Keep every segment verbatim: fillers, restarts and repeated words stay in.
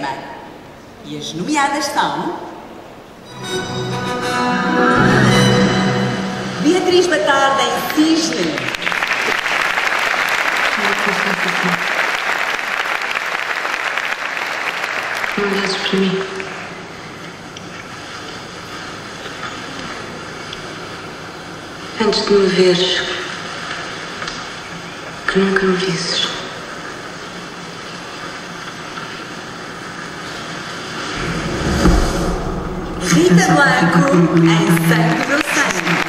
cinema. E as nomeadas são... Beatriz Batarda em Cisne. Não olhas para mim. Antes de me veres, que nunca me visses. Rita Blanco em Sangue do Sangue.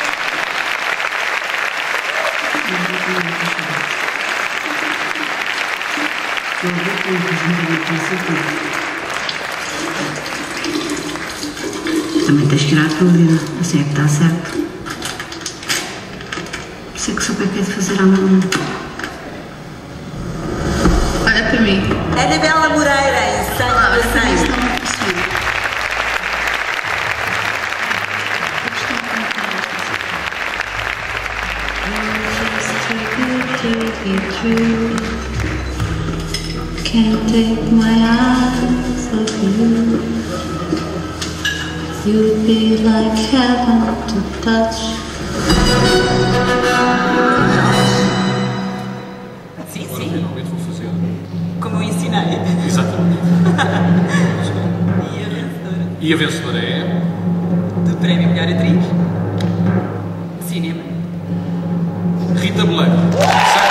Também tens que ir à tua vida, assim é que está certo. Sei que souber o que é de fazer amanhã. Olha para mim. Anabela Moreira em Sangue do Sangue. Can't take my eyes off you. You'd be like heaven to touch. Sim, Agora sim. finalmente vou fazer. Como eu ensinei. Exatamente. E a vencedora E a vencedora é... do Prémio Melhor Atriz? Cinema. Rita Blanco.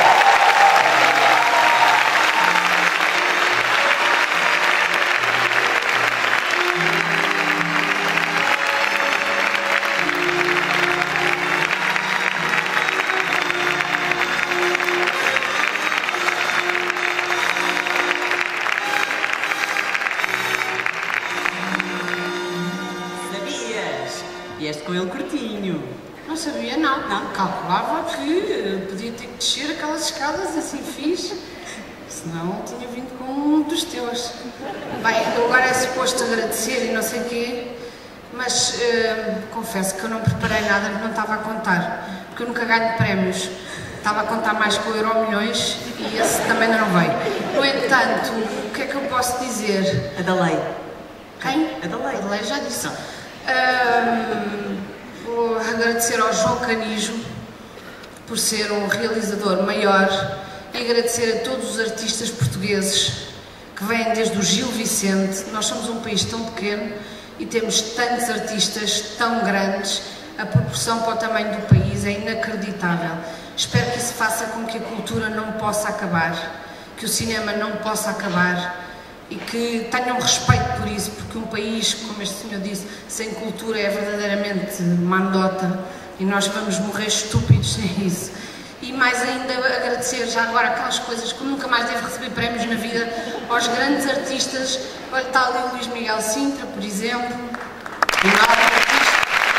Sabias? Vieste com ele curtinho. Não sabia, não. Não? Calculava que podia ter que descer aquelas escadas assim fixe, senão tinha vindo com um dos teus. Bem, eu agora é suposto agradecer e não sei o quê, mas eh, confesso que eu não preparei nada, não estava a contar, porque eu nunca ganho prémios. Estava a contar mais com o Euro Milhões e esse também não veio. No entanto, o que é que eu posso dizer? A da lei. Quem? A da lei. A da lei já disse. Ahm, vou agradecer ao João Canijo por ser um realizador maior e agradecer a todos os artistas portugueses que vêm desde o Gil Vicente. Nós somos um país tão pequeno e temos tantos artistas tão grandes, a proporção para o tamanho do país é inacreditável. Espero que isso faça com que a cultura não possa acabar, que o cinema não possa acabar e que tenham respeito por isso, porque um país, como este senhor disse, sem cultura é verdadeiramente uma anedota e nós vamos morrer estúpidos sem isso. E mais ainda agradecer já agora aquelas coisas que eu nunca mais devo receber prémios na vida, aos grandes artistas. Olha, está ali o Luís Miguel Sintra, por exemplo, enorme artista.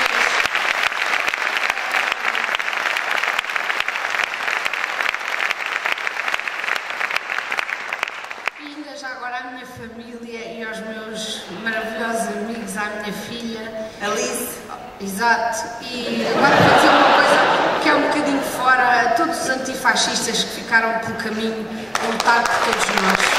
E ainda já agora à minha família e aos meus maravilhosos amigos, à minha filha. Alice. Exato. E agora vou dizer uma coisa que é um bocadinho fora, a todos os antifascistas que ficaram pelo caminho a lutar por todos nós.